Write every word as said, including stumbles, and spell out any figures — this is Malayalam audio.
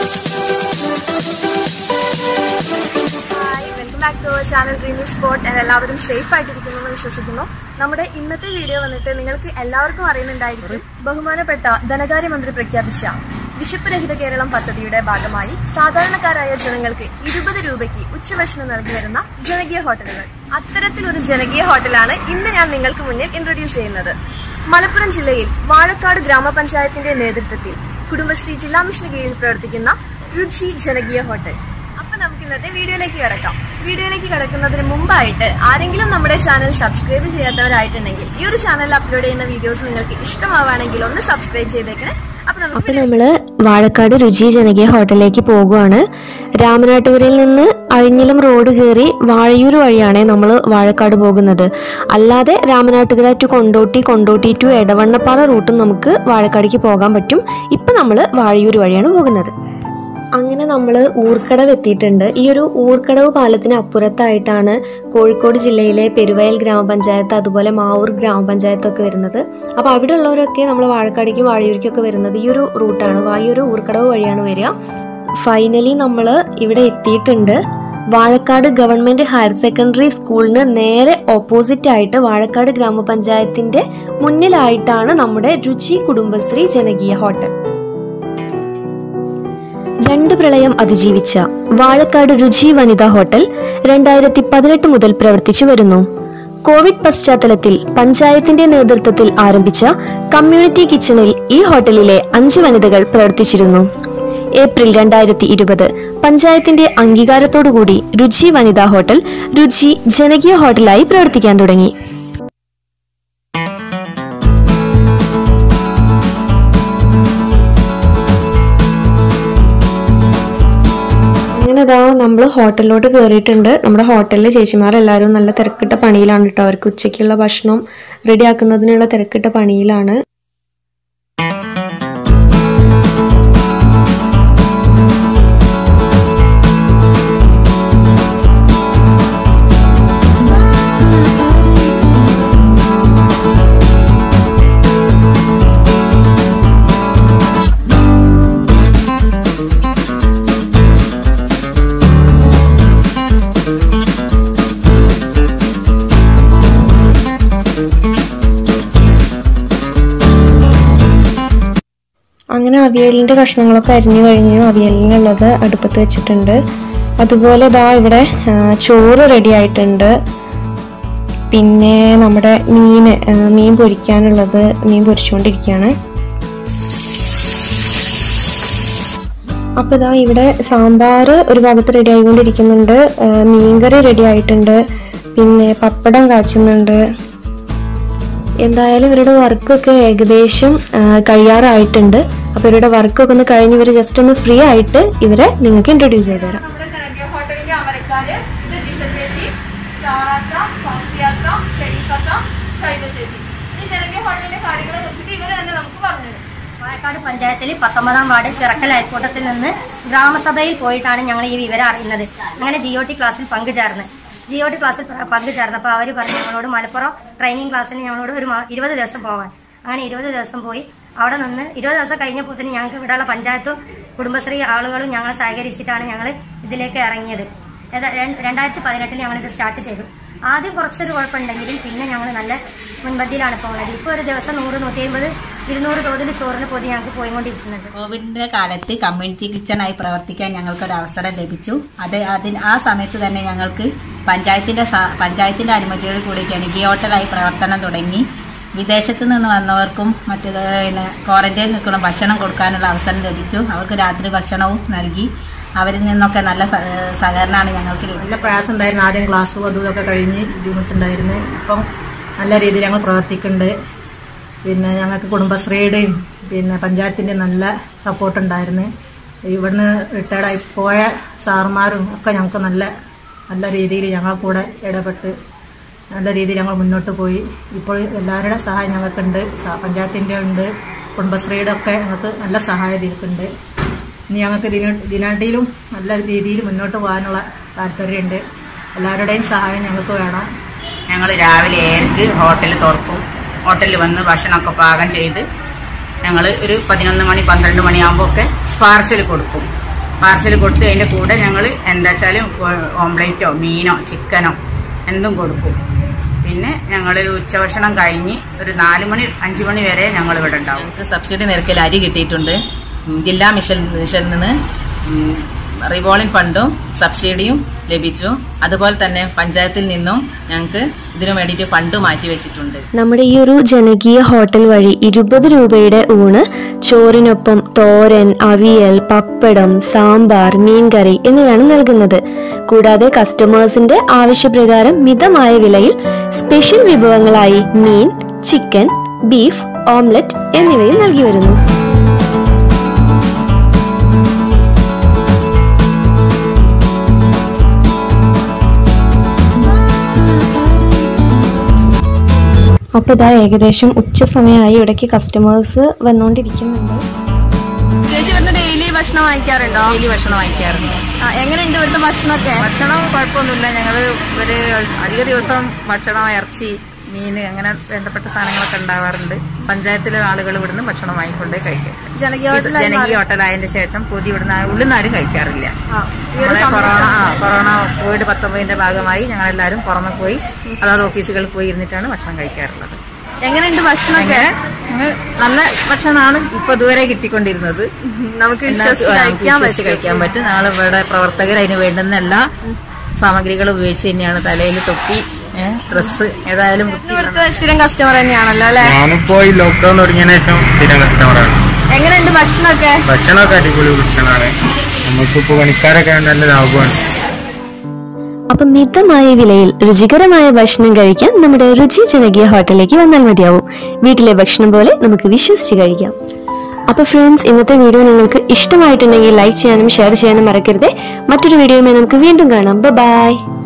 ചാനൽ ഡ്രീമി സ്പോട്ട് എല്ലാവരും സേഫ് ആയിട്ടിരിക്കുന്നു എന്ന് വിശ്വസിക്കുന്നു. നമ്മുടെ ഇന്നത്തെ വീഡിയോ വന്നിട്ട് നിങ്ങൾക്ക് എല്ലാവർക്കും അറിയുന്നുണ്ടായിരിക്കും, ബഹുമാനപ്പെട്ട ധനകാര്യമന്ത്രി പ്രഖ്യാപിച്ച വിശപ്പ് രഹിത കേരളം പദ്ധതിയുടെ ഭാഗമായി സാധാരണക്കാരായ ജനങ്ങൾക്ക് ഇരുപത് രൂപയ്ക്ക് ഉച്ചഭക്ഷണം നൽകി വരുന്ന ജനകീയ ഹോട്ടലുകൾ. അത്തരത്തിലൊരു ജനകീയ ഹോട്ടലാണ് ഇന്ന് ഞാൻ നിങ്ങൾക്ക് മുന്നിൽ ഇൻട്രൊഡ്യൂസ് ചെയ്യുന്നത്. മലപ്പുറം ജില്ലയിൽ വാഴക്കാട് ഗ്രാമപഞ്ചായത്തിന്റെ നേതൃത്വത്തിൽ കുടുംബശ്രീ ജില്ലാ മിഷന് കീഴിൽ പ്രവർത്തിക്കുന്ന രുചി ജനകീയ ഹോട്ടൽ. അപ്പൊ നമുക്ക് ഇന്നത്തെ വീഡിയോയിലേക്ക് കിടക്കാം. വീഡിയോയിലേക്ക് കിടക്കുന്നതിന് മുമ്പായിട്ട് ആരെങ്കിലും നമ്മുടെ ചാനൽ സബ്സ്ക്രൈബ് ചെയ്യാത്തവരായിട്ടുണ്ടെങ്കിൽ ഈ ഒരു ചാനലിൽ അപ്ലോഡ് ചെയ്യുന്ന വീഡിയോസ് നിങ്ങൾക്ക് ഇഷ്ടമാവുകയാണെങ്കിൽ ഒന്ന് സബ്സ്ക്രൈബ് ചെയ്തേക്കണേ. അപ്പൊ നമ്മള് വാഴക്കാട് രുചി ജനകീയ ഹോട്ടലിലേക്ക് പോകുവാണ്. രാമനാട്ടുകരയിൽ നിന്ന് അഴിഞ്ഞിലം റോഡ് കയറി വാഴയൂർ വഴിയാണ് നമ്മൾ വാഴക്കാട് പോകുന്നത്. അല്ലാതെ രാമനാട്ടുകര ടു കൊണ്ടോട്ടി, കൊണ്ടോട്ടി ടു എടവണ്ണപ്പാറ റൂട്ടും നമുക്ക് വാഴക്കാടിക്ക് പോകാൻ പറ്റും. ഇപ്പൊ നമ്മള് വാഴയൂർ വഴിയാണ് പോകുന്നത്. അങ്ങനെ നമ്മൾ ഊർക്കടവ് എത്തിയിട്ടുണ്ട്. ഈ ഒരു ഊർക്കടവ് പാലത്തിന് അപ്പുറത്തായിട്ടാണ് കോഴിക്കോട് ജില്ലയിലെ പെരുവയൽ ഗ്രാമപഞ്ചായത്ത്, അതുപോലെ മാവൂർ ഗ്രാമപഞ്ചായത്തൊക്കെ വരുന്നത്. അപ്പോൾ അവിടെ ഉള്ളവരൊക്കെ നമ്മൾ വാഴക്കാടിക്കും വാഴയൂരിക്കൊക്കെ വരുന്നത് ഈ ഒരു റൂട്ടാണ്. വാഴയൂർ ഊർക്കടവ് വഴിയാണ് വരിക. ഫൈനലി നമ്മൾ ഇവിടെ എത്തിയിട്ടുണ്ട്. വാഴക്കാട് ഗവൺമെന്റ് ഹയർ സെക്കൻഡറി സ്കൂളിന് നേരെ ഓപ്പോസിറ്റ് ആയിട്ട് വാഴക്കാട് ഗ്രാമപഞ്ചായത്തിന്റെ മുന്നിലായിട്ടാണ് നമ്മുടെ രുചി കുടുംബശ്രീ ജനകീയ ഹോട്ടൽ. രണ്ട് പ്രളയം അതിജീവിച്ച വാഴക്കാട് രുചി വനിതാ ഹോട്ടൽ രണ്ടായിരത്തി പതിനെട്ട് മുതൽ പ്രവർത്തിച്ചു വരുന്നു. കോവിഡ് പശ്ചാത്തലത്തിൽ പഞ്ചായത്തിന്റെ നേതൃത്വത്തിൽ ആരംഭിച്ച കമ്മ്യൂണിറ്റി കിച്ചണിൽ ഈ ഹോട്ടലിലെ അഞ്ച് വനിതകൾ പ്രവർത്തിച്ചിരുന്നു. ഏപ്രിൽ രണ്ടായിരത്തി ഇരുപത് പഞ്ചായത്തിന്റെ അംഗീകാരത്തോടുകൂടി രുചി വനിതാ ഹോട്ടൽ രുചി ജനകീയ ഹോട്ടലായി പ്രവർത്തിക്കാൻ തുടങ്ങി. അങ്ങനെതാ നമ്മൾ ഹോട്ടലിലോട്ട് കയറിയിട്ടുണ്ട്. നമ്മുടെ ഹോട്ടലിലെ ചേച്ചിമാരെല്ലാവരും നല്ല തിരക്കിട്ട പണിയിലാണ് കേട്ടോ. അവർക്ക് ഉച്ചയ്ക്കുള്ള ഭക്ഷണം റെഡിയാക്കുന്നതിനുള്ള തിരക്കിട്ട പണിയിലാണ്. അങ്ങനെ അവിയലിന്റെ കഷ്ണങ്ങളൊക്കെ അരിഞ്ഞു കഴിഞ്ഞു. അവിയലിനുള്ളത് അടുപ്പത്ത് വെച്ചിട്ടുണ്ട്. അതുപോലെ ദാ ഇവിടെ ചോറ് റെഡി ആയിട്ടുണ്ട്. പിന്നെ നമ്മുടെ മീന് മീൻ പൊരിക്കാനുള്ളത് മീൻ പൊരിച്ചുകൊണ്ടിരിക്കുകയാണ്. അപ്പൊ ഇതാ ഇവിടെ സാമ്പാർ ഒരു ഭാഗത്ത് റെഡി ആയിക്കൊണ്ടിരിക്കുന്നുണ്ട്. മീൻകറി റെഡി ആയിട്ടുണ്ട്. പിന്നെ പപ്പടം കാച്ചുന്നുണ്ട്. എന്തായാലും ഇവരുടെ വർക്കൊക്കെ ഏകദേശം കഴിയാറായിട്ടുണ്ട്. അപ്പൊ ഇവരുടെ വർക്കൊക്കെ ഒന്ന് കഴിഞ്ഞ് ഇവര് ജസ്റ്റ് ഒന്ന് ഫ്രീ ആയിട്ട് ഇവരെ നിങ്ങൾക്ക് ഇൻട്രൊഡ്യൂസ് ചെയ്ത് തരാം. വാഴക്കാട് പഞ്ചായത്തിൽ പത്തൊമ്പതാം വാർഡ് ചിറക്കൽ അയൽക്കൂട്ടത്തിൽ നിന്ന് ഗ്രാമസഭയിൽ പോയിട്ടാണ് ഞങ്ങൾ ഈ വിവരം അറിയുന്നത്. അങ്ങനെ ജി ഒ ടി ക്ലാസ്സിൽ പങ്കുചേർന്ന് ജി ഒ ടി ക്ലാസ്സിൽ പങ്കുചേർന്നപ്പോൾ അവർ പറഞ്ഞു ഞങ്ങളോട് മലപ്പുറം ട്രെയിനിങ് ക്ലാസ്സിൽ ഞങ്ങളോട് ഒരു ഇരുപത് ദിവസം പോകാൻ. അങ്ങനെ ഇരുപത് ദിവസം പോയി. അവിടെ നിന്ന് ഇരുപത് ദിവസം കഴിഞ്ഞപ്പോൾ തന്നെ ഞങ്ങൾക്ക് ഇവിടെയുള്ള പഞ്ചായത്തും കുടുംബശ്രീ ആളുകളും ഞങ്ങൾ സഹകരിച്ചിട്ടാണ് ഞങ്ങൾ ഇതിലേക്ക് ഇറങ്ങിയത്. രണ്ടായിരത്തി പതിനെട്ടിൽ ഞങ്ങളിത് സ്റ്റാർട്ട് ചെയ്തു. ആദ്യം കുറച്ചൊരു കുഴപ്പമുണ്ടെങ്കിലും പിന്നെ ഞങ്ങൾ നല്ല മുൻപന്തിയിലാണ് പോകുന്നത്. ഇപ്പോൾ ഒരു ദിവസം നൂറ് നൂറ്റി അമ്പത് ഇരുന്നൂറ് തോതിൽ ചോറിന് പൊതി ഞങ്ങൾക്ക് പോയിക്കൊണ്ടിരിക്കുന്നുണ്ട്. കോവിഡിന്റെ കാലത്ത് കമ്മ്യൂണിറ്റി കിച്ചണായി പ്രവർത്തിക്കാൻ ഞങ്ങൾക്കൊരു അവസരം ലഭിച്ചു. അത് അതിന് ആ സമയത്ത് തന്നെ ഞങ്ങൾക്ക് പഞ്ചായത്തിന്റെ പഞ്ചായത്തിന്റെ അനുമതിയോട് കൂടി ജനകീയ ഹോട്ടലായി പ്രവർത്തനം തുടങ്ങി. വിദേശത്തു നിന്ന് വന്നവർക്കും മറ്റു പിന്നെ ക്വാറന്റൈനിൽ നിൽക്കുന്ന ഭക്ഷണം കൊടുക്കാനുള്ള അവസരം ലഭിച്ചു. അവർക്ക് രാത്രി ഭക്ഷണവും നൽകി. അവരിൽ നിന്നൊക്കെ നല്ല സഹകരണമാണ് ഞങ്ങൾക്ക് ലഭിച്ചത്. നല്ല പ്രയാസം ഉണ്ടായിരുന്നു. ആദ്യം ക്ലാസ്സും അതും ഇതൊക്കെ കഴിഞ്ഞ് ബുദ്ധിമുട്ടുണ്ടായിരുന്നു. ഇപ്പം നല്ല രീതിയിൽ ഞങ്ങൾ പ്രവർത്തിക്കുന്നുണ്ട്. പിന്നെ ഞങ്ങൾക്ക് കുടുംബശ്രീയുടെയും പിന്നെ പഞ്ചായത്തിൻ്റെ നല്ല സപ്പോർട്ട് ഉണ്ടായിരുന്നു. ഇവിടുന്ന് റിട്ടയർഡായി പോയ സാറുമാരും ഒക്കെ ഞങ്ങൾക്ക് നല്ല നല്ല രീതിയിൽ ഞങ്ങൾ കൂടെ ഇടപെട്ട് നല്ല രീതിയിൽ ഞങ്ങൾ മുന്നോട്ട് പോയി. ഇപ്പോൾ എല്ലാവരുടെ സഹായം ഞങ്ങൾക്കുണ്ട്. പഞ്ചായത്തിൻ്റെ ഉണ്ട്, കുടുംബശ്രീയുടെ ഒക്കെ ഞങ്ങൾക്ക് നല്ല സഹായം ഇതിൽക്കുണ്ട്. ഇനി ഞങ്ങൾക്ക് ദിന ദിനാണ്ടിയിലും നല്ല രീതിയിൽ മുന്നോട്ട് പോകാനുള്ള താല്പര്യമുണ്ട്. എല്ലാവരുടെയും സഹായം ഞങ്ങൾക്ക് വേണം. ഞങ്ങൾ രാവിലെ ഏഴരക്ക് ഹോട്ടൽ തുറക്കും. ഹോട്ടലിൽ വന്ന് ഭക്ഷണമൊക്കെ പാകം ചെയ്ത് ഞങ്ങൾ ഒരു പതിനൊന്ന് മണി പന്ത്രണ്ട് മണിയാകുമ്പോൾ ഒക്കെ പാർസൽ കൊടുക്കും. പാർസൽ കൊടുത്ത് അതിൻ്റെ കൂടെ ഞങ്ങൾ എന്താ വെച്ചാൽ ഓംലേറ്റോ മീനോ ചിക്കനോ എന്തും കൊടുക്കും. പിന്നെ ഞങ്ങൾ ഉച്ചഭക്ഷണം കഴിഞ്ഞ് ഒരു നാല് മണി അഞ്ച് മണി വരെ ഞങ്ങൾ ഇവിടെ ഉണ്ടാവും. ഞങ്ങൾക്ക് സബ്സിഡി നിരക്കിൽ അരി കിട്ടിയിട്ടുണ്ട്. ജില്ലാ മിഷൻ മിഷനിൽ നിന്ന് റിവോൾവിംഗ് ഫണ്ടും സബ്സിഡിയും ലഭിച്ചു. അതുപോലെ തന്നെ പഞ്ചായത്തിൽ നിന്നും ഞങ്ങൾക്ക് ഇതിനു വേണ്ടിയിട്ട് ഫണ്ട് മാറ്റി വെച്ചിട്ടുണ്ട്. നമ്മുടെ ഈ ഒരു ജനകീയ ഹോട്ടൽ വഴി ഇരുപത് രൂപയുടെ ഊണ് ചോറിനൊപ്പം തോരൻ, അവിയൽ, പപ്പടം, സാമ്പാർ, മീൻകറി എന്നിവയാണ് നൽകുന്നത്. കൂടാതെ കസ്റ്റമേഴ്സിന്റെ ആവശ്യപ്രകാരം മിതമായ വിലയിൽ സ്പെഷ്യൽ വിഭവങ്ങളായി മീൻ, ചിക്കൻ, ബീഫ്, ഓംലെറ്റ് എന്നിവയും നൽകി വരുന്നു. അപ്പൊ ഇതാ ഏകദേശം ഉച്ച സമയമായി. ഇവിടേക്ക് കസ്റ്റമേഴ്സ് വന്നുകൊണ്ടിരിക്കുന്നുണ്ട്. ചേച്ചി ഇവിടുന്ന് ഡെയിലി ഭക്ഷണം വാങ്ങിക്കാറുണ്ടോ? ഡെയിലി ഭക്ഷണം വാങ്ങിക്കാറുണ്ട്. എങ്ങനെയുണ്ട് ഇവിടുത്തെ ഭക്ഷണമൊക്കെ? ഭക്ഷണം കുഴപ്പമൊന്നുമില്ല. ഞങ്ങൾ ഒരു അധിക ദിവസം ഭക്ഷണം, ഇറച്ചി, മീന് അങ്ങനെ വേണ്ടപ്പെട്ട സാധനങ്ങളൊക്കെ ഉണ്ടാവാറുണ്ട്. പഞ്ചായത്തിലെ ആളുകൾ ഇവിടുന്ന് ഭക്ഷണം വാങ്ങിക്കൊണ്ട് കഴിക്കും. ജനകീയ ജനകീയ ഹോട്ടലായതിനു ശേഷം പുതിയ ഇവിടുന്ന് ഉള്ളിൽ നിന്ന് ആരും കഴിക്കാറില്ല. കൊറോണ കൊറോണ കോവിഡ് പത്തൊമ്പതിന്റെ ഭാഗമായി ഞങ്ങളെല്ലാവരും പുറമെ പോയി അതാത് ഓഫീസുകളിൽ പോയി ഇരുന്നിട്ടാണ് ഭക്ഷണം കഴിക്കാറുള്ളത്. എങ്ങനെയുണ്ട് ഭക്ഷണമൊക്കെ? നല്ല ഭക്ഷണമാണ് ഇപ്പൊ ഇതുവരെ കിട്ടിക്കൊണ്ടിരുന്നത്. നമുക്ക് വിശ്വസിച്ച് കഴിക്കാൻ പറ്റും. ഞങ്ങൾ ഇവിടെ പ്രവർത്തകർ അതിന് വേണ്ടുന്ന എല്ലാ സാമഗ്രികളും ഉപയോഗിച്ച് തന്നെയാണ്. തലയിൽ തൊപ്പി, ഡ്രസ്, ഏതായാലും സ്ഥിരം കസ്റ്റമർ തന്നെയാണല്ലോ അല്ലെ? ഞാനിപ്പോ ഈ ലോക്ക്ഡൌൺ തുടങ്ങിയതിനു ശേഷം സ്ഥിരം കസ്റ്റമറാണ്. എങ്ങനെയുണ്ട് ഭക്ഷണമൊക്കെ? ഭക്ഷണമൊക്കെ അടിപൊളി ഭക്ഷണമാണ്. നമുക്കിപ്പോ പണിക്കാരൊക്കെ നല്ല ലാഭമാണ്. അപ്പൊ മിതമായ വിലയിൽ രുചികരമായ ഭക്ഷണം കഴിക്കാൻ നമ്മുടെ രുചി ജനകീയ ഹോട്ടലിലേക്ക് വന്നാൽ മതിയാവും. വീട്ടിലെ ഭക്ഷണം പോലെ നമുക്ക് വിശ്വസിച്ച് കഴിക്കാം. അപ്പൊ ഫ്രണ്ട്സ്, ഇന്നത്തെ വീഡിയോ നിങ്ങൾക്ക് ഇഷ്ടമായിട്ടുണ്ടെങ്കിൽ ലൈക്ക് ചെയ്യാനും ഷെയർ ചെയ്യാനും മറക്കരുത്. മറ്റൊരു വീഡിയോയുമായി നമുക്ക് വീണ്ടും കാണാം. ബൈ.